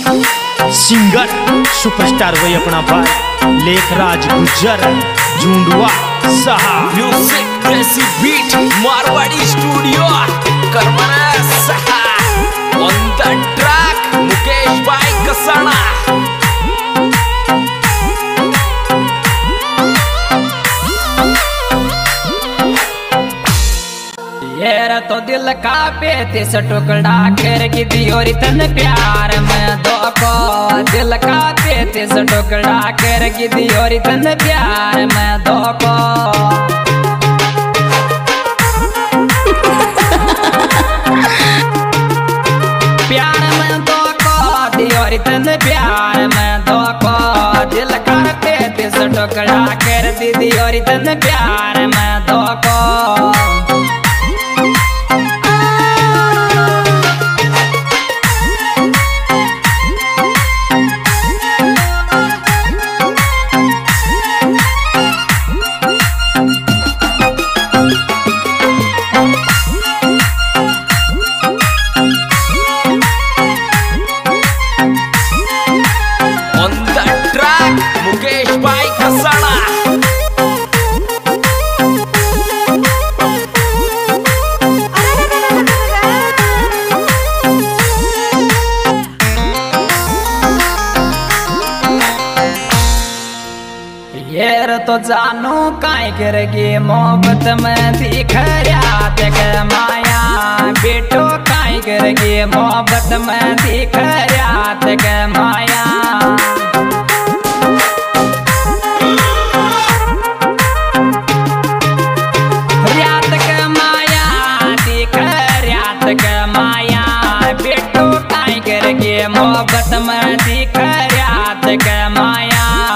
Singer superstar वही अपना भाई लेखराज गुज्जर झुंडुआ सहा music desi beat Marwari studio करमना सहा ऑन द ट्रैक मुकेश भाई कसाना। येरा तो दिल का पेते से टुकड़ा कर की दियोरी तन प्यार में दो को दिल का पेते से टुकड़ा कर की दियोरी तन प्यार में दो को प्यार में दो को दियोरी तन प्यार में दो को दिल का पेते से टुकड़ा कर दी दियोरी तन प्यार में दो को मुकेश भाई कसाना। येर तो जानू काई करेगी मोहब्बत में दिख रात के माया बेटो काई करेगी मोहब्बत में दिख रात के माया रात के माया दिख रात के माया बेटो काई करेगी मोहब्बत में दिख रात के माया।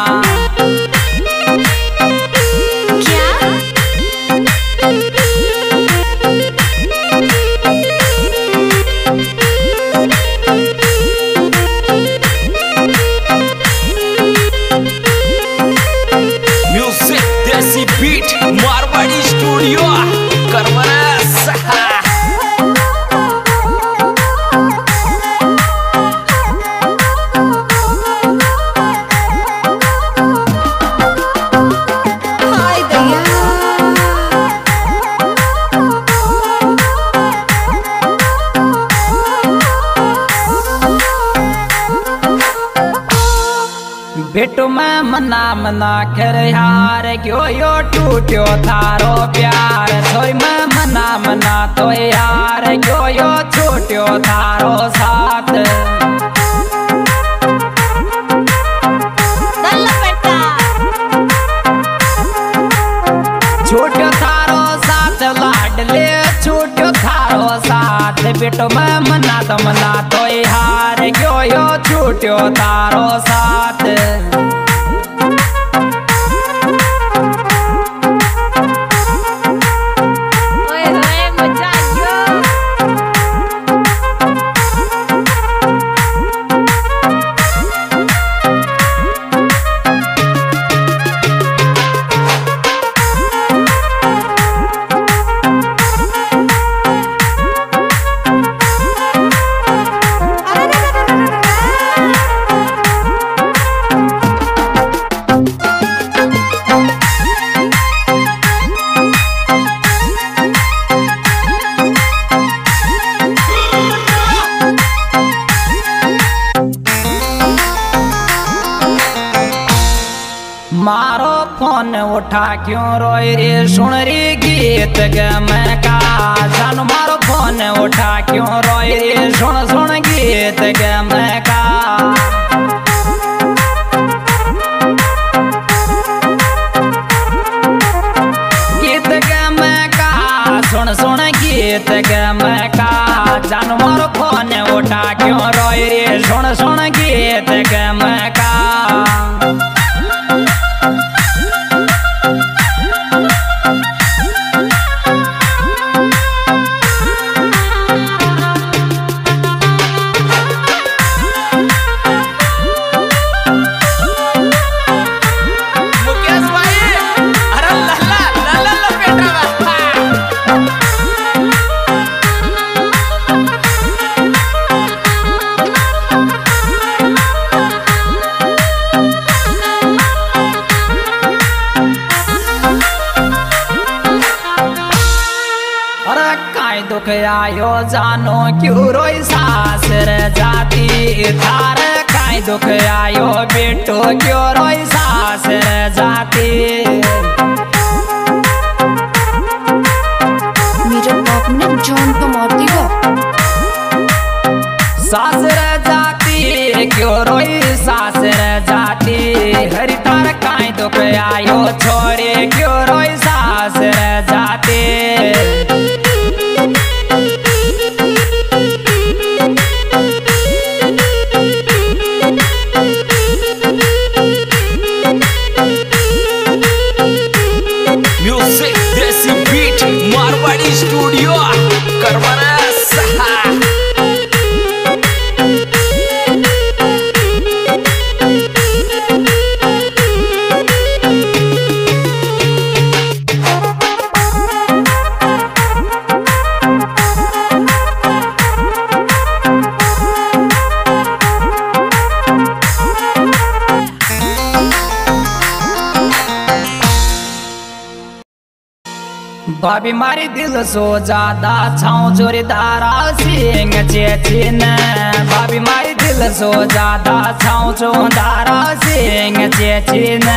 Music desi beat Marwari studio करमना सहा। बेटो मैं मना मना कर यार क्यों यो टूटो थारो प्यार थोड़ी मैं मना मना तो यार क्यों यो छूटो थारो साथ छूटो थारो साथ लाडले छूटो थारो साथ बेटो मैं मना तो यार क्यों यो छूटो थारो साथ। मारो फोन उठा क्यों रोई रे सुन रे गीत मैं का जान मारो फोन उठा क्यों रोई रे सुन गीत मैं का गीत मैं का सुन गीत मैं का जान मारो फोन उठा क्यों रोई रे सुन गीत मैं का। आयो जानो क्यों रोई सासर जाती थार काई दुख आयो बेटो क्यों रोई सासर जाती। मेरे बाप ने जान तो मार दी वो। सासर जाती क्यों रोई सासर जाती हरि तार काई दुख आयो छोरे क्यों रोई सासर जाती। Music desi beat Marwari studio करवरा सहा। भाभी मारी दिल सो ज्यादा छाऊ चोरी दारा सिंह चेचिन। भाभी मारी दिल सो ज्यादा छाऊ चो Dara Singh चेचिन।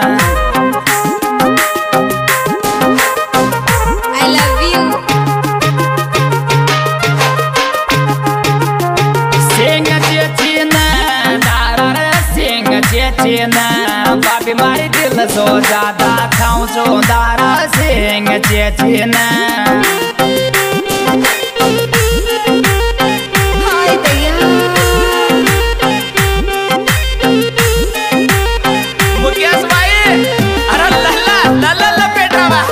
I love you. Singh चेचिन Dara रे सिंह चेचिन। भाभी मारी दिल सो ज्यादा छाऊ चो दारा सिंह चेचिन। हाय दया। मुकेश भाई अरे लल्ला लल्ला लपेटा बा।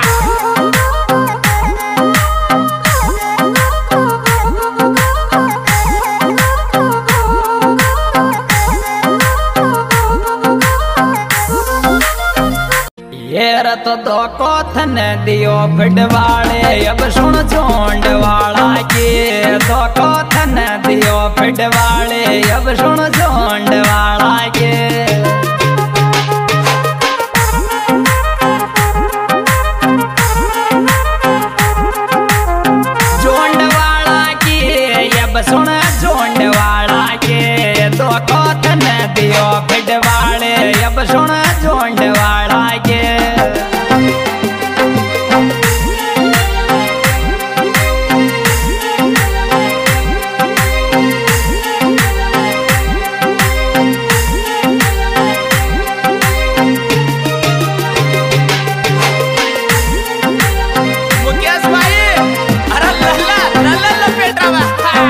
ये रत दो कोथन दियो फिडवाले अब सुन झोंड वाला के। दो कोथन दियो फिडवाले अब सुन झोंड वाला के। झोंड वाला के अब सुन झोंड वाला के। दो कोथन दियो फिडवाले अब सुन झोंड वाला के। मुकेश भाई अरे लल्ला लल्ला लपेटा बा।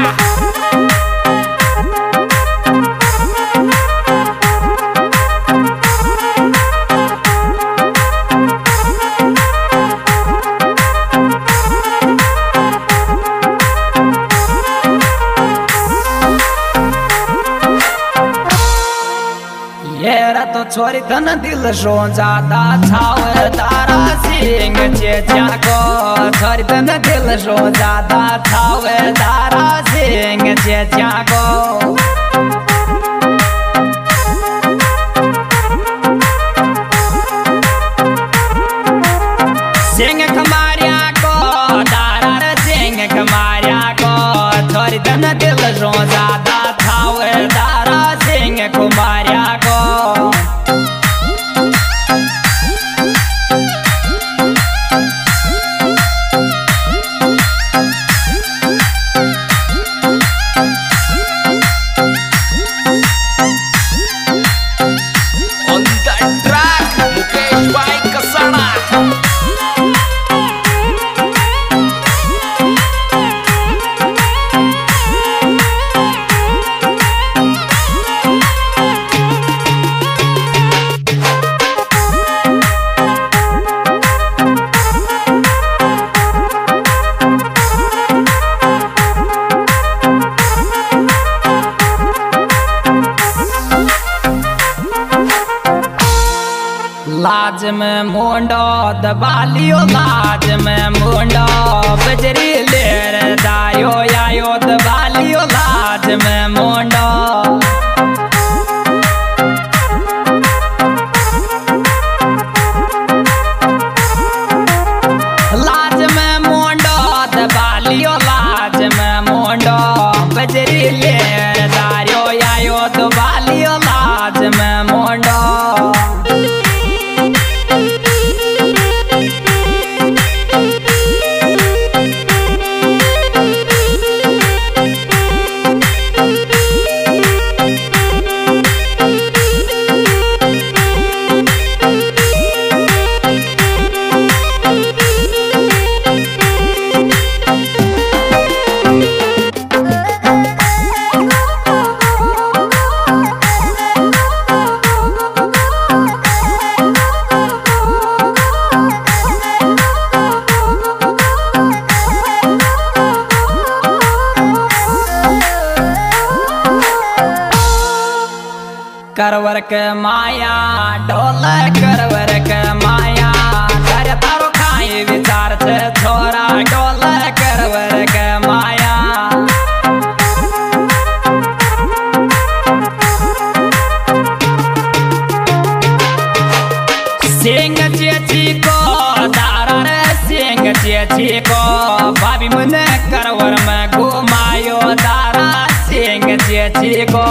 ये तो छोरी तन दिल सो ज्यादा छाव तारा सिंह चेचा को। छोरी तन दिल सो ज्यादा छाव तारा सिंह चेचा को। सिंह कुमारिया को दारा रे सिंह कुमारिया को। छोरी तन दिल सो ज्यादा छाव तारा सिंह कुमारिया को। On the track मुकेश भाई कसाना। लाज में मुंडो दबालियो लाज में मुंडो बजरी लेर दायो आयो दबालियो लाज में मुंडो। लाज में मुंडो दबालियो लाज बजरी ले दारियो आयो तो बालियो लाज में मोंडो करवर के माया ढोल करवर के माया कर तारो खाए विचार से छोरा ढोल करवर के माया सिंह चेची को दारा रे सिंह चेची को भाभी मुने करवर में घुमायो दारा सिंह चेची को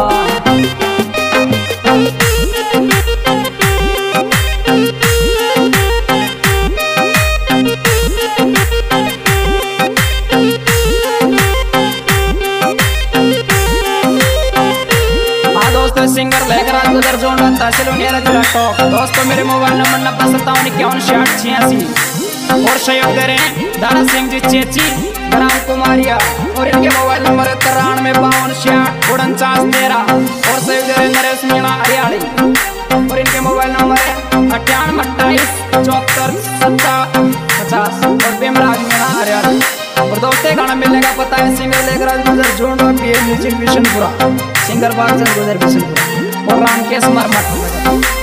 सिंगर लेकर आज गुजर जोन तहसील उनियारा जिला टॉक। दोस्तों मेरे मोबाइल नंबर 90575186 और सहयोग दे रहे हैं दारा सिंह जी चेची ग्राम कुमारिया और इनके मोबाइल नंबर 9352564913 और सहयोग दे रहे हैं नरेश मीणा हरियाली और इनके मोबाइल नंबर है 9828747050 और बेमराज मीणा हरियाली। और दोस्तों गाना मिलने का पता है सिंगर लेकर आज Gujar zone music Bishanpura singer Bagchand Gujar Bishanpura और रामकेश मरमत।